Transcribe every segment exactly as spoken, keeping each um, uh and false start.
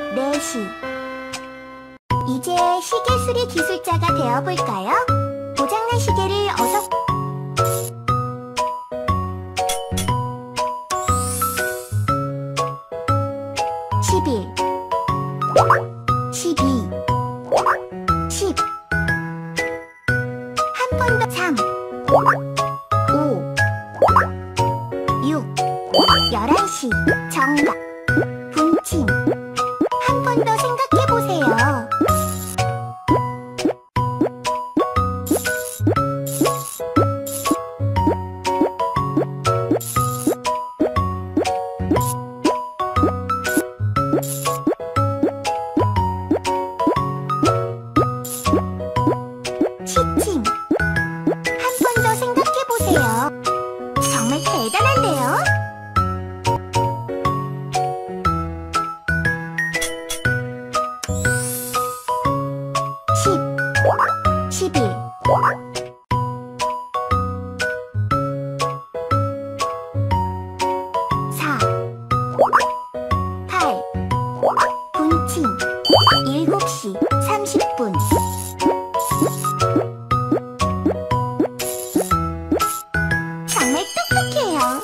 네 시. 이제 시계 수리 기술자가 되어볼까요? 고장난 시계를 어서 십일, 십이, 십. 한 번 더. 삼, 오, 육. 열한 시. 정각. 분침. 한 번 더 생각해보세요. 시침. 한 번 더 생각해보세요. 정말 대단한데요? 십, 십일. 사, 팔. 분침. 일곱 시 삼십 분. 정말 똑똑해요.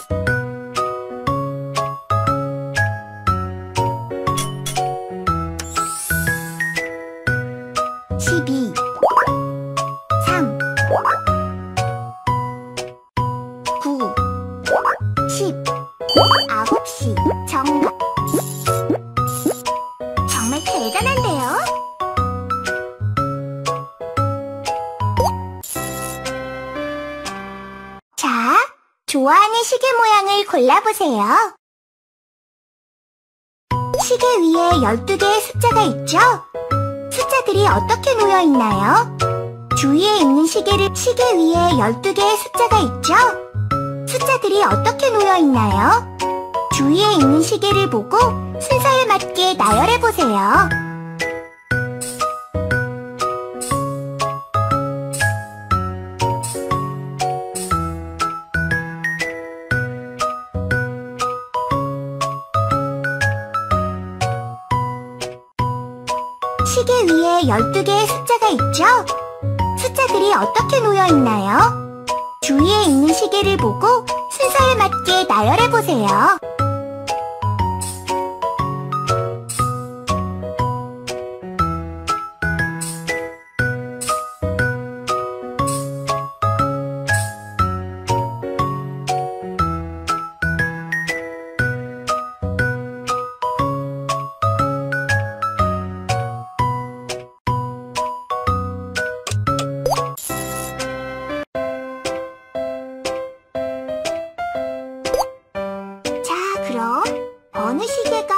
십이, 삼, 구, 십. 아홉 시. 정각. 정말 대단한데요? 자, 좋아하는 시계 모양을 골라보세요. 시계 위에 열두 개의 숫자가 있죠? 숫자들이 어떻게 놓여 있나요? 주위에 있는 시계를 시계 위에 열두 개의 숫자가 있죠? 숫자들이 어떻게 놓여 있나요? 주위에 있는 시계를 보고 순서에 맞게 나열해보세요. 시계 위에 열두 개의 숫자가 있죠? 숫자들이 어떻게 놓여 있나요? 주위에 있는 시계를 보고 순서에 맞게 나열해보세요. 그럼 어느 시계가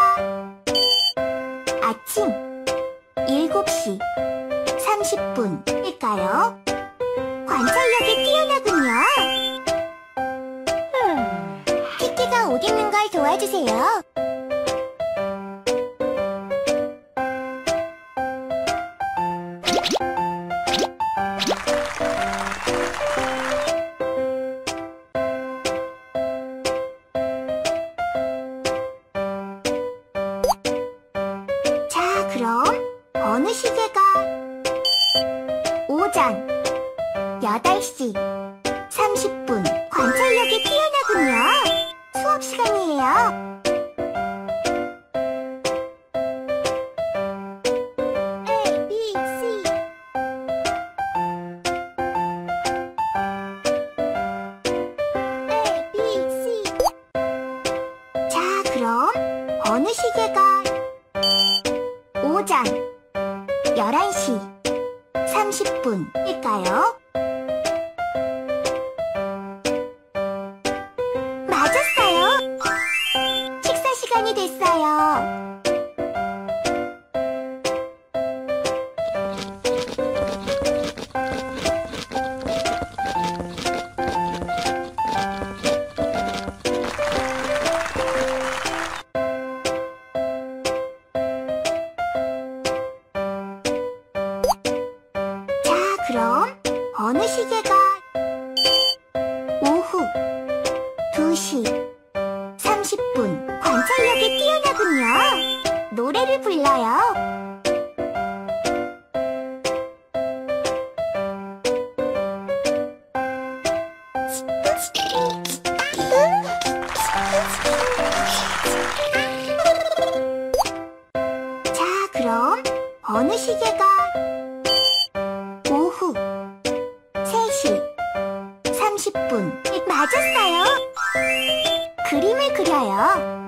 아침 일곱 시 삼십 분일까요? 관찰력이 뛰어나군요. 티키가 옷 입는 걸 도와주세요. 그럼 어느 시계가 오전 여덟 시 삼십 분. 관찰력이 뛰어나군요. 수업 시간이에요. A, B, C. A, B, C. 자, 그럼 어느 시계가 오전 열한 시 삼십 분일까요? 맞았어요. 식사 시간이 됐어요. 그럼 어느 시계가 오후 두 시 삼십 분. 관찰력이 뛰어나군요. 노래 노래를 불러요. 자, 그럼 어느 시계가 오후 세 시 삼십 분 맞았어요. 그림을 그려요.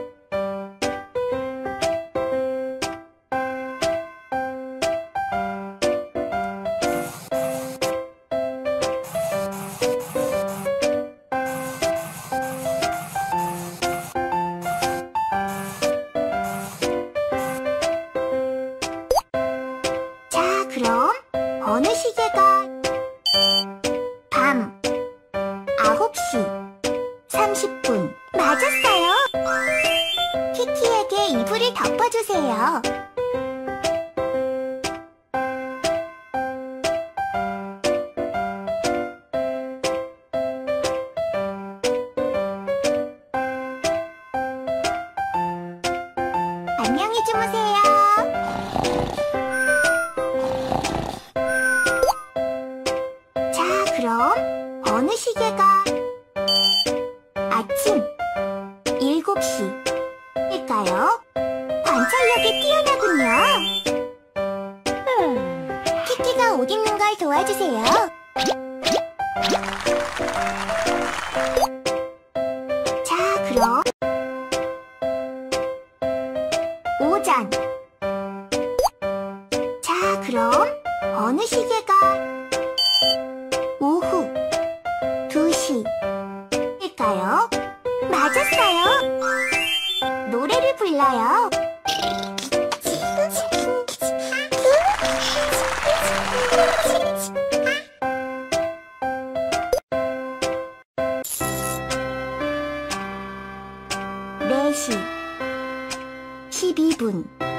자, 그럼 어느 시계가 밤 아홉 시 삼십 분 맞았어요. 키키에게 이불을 덮어주세요. 안녕히 주무세요. 자, 그럼 어느 시계가 아침 일곱 시일까요? 관찰력이 뛰어나군요. 키키가 옷 입는 걸 도와주세요. 자, 그럼 오전. 자, 그럼 어느 시계가 오후 두 시일까요? 맞았어요. 노래를 불러요. 네 시 십이 분